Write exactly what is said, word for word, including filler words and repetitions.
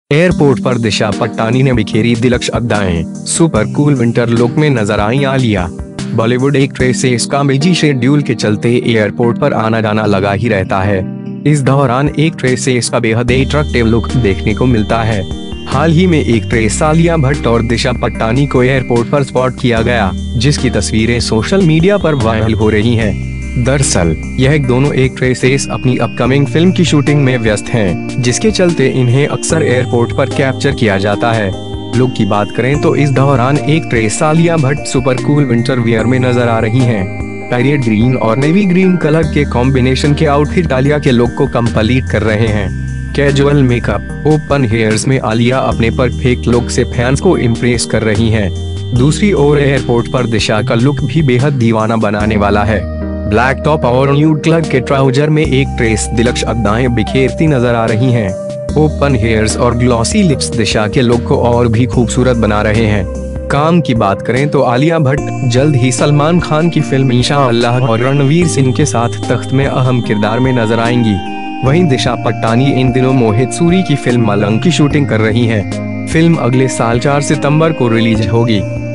Airport पर दिशा पटानी ने बिखेरी दिलकश अदाएं, सुपर कूल विंटर लुक में नजर आई आलिया। बॉलीवुड एक्ट्रेस से इसका बिजी शेड्यूल के चलते एयरपोर्ट पर आना जाना लगा ही रहता है। इस दौरान एक्ट्रेस से इसका बेहद अट्रैक्टिव लुक देखने को मिलता है। हाल ही में एक्ट्रेस आलिया भट्ट और दिशा पटानी को एयरपोर्ट पर स्पॉट किया गया, जिसकी तस्वीरें सोशल मीडिया पर वायरल हो रही हैं। दरअसल यह दोनों एक्ट्रेसेस अपनी अपकमिंग फिल्म की शूटिंग में व्यस्त हैं, जिसके चलते इन्हें अक्सर एयरपोर्ट पर कैप्चर किया जाता है। लुक की बात करें तो इस दौरान actress Alia Bhatt super cool winter wear में नजर आ रही हैं। पैरेट ग्रीन और नेवी ग्रीन कलर के कॉम्बिनेशन के आउटफिट आलिया के लुक को कंप्लीट कर रहे हैं। कैजुअल मेकअप, ओपन हेयर्स में आलिया अपने परफेक्ट लुक से फैंस को इम्प्रेस कर रही हैं। दूसरी ओर एयरपोर्ट पर दिशा का लुक भी बेहद दीवाना बनाने वाला है। ब्लैक टॉप और न्यूड कलर के ट्राउजर में एक्ट्रेस दिलकश अदाएं बिखेरती नजर आ रही हैं। ओपन हेयर्स और ग्लॉसी लिप्स दिशा के लुक को और भी खूबसूरत बना रहे हैं। काम की बात करें तो आलिया भट्ट जल्द ही सलमान खान की फिल्म इंशाअल्लाह और रणवीर सिंह के साथ तख्त में अहम किरदार में नजर आएंगी। वहीं दिशा पटानी इन दिनों मोहित सूरी की फिल्म मलंग की शूटिंग कर रही हैं। फिल्म अगले साल चार सितंबर को रिलीज होगी।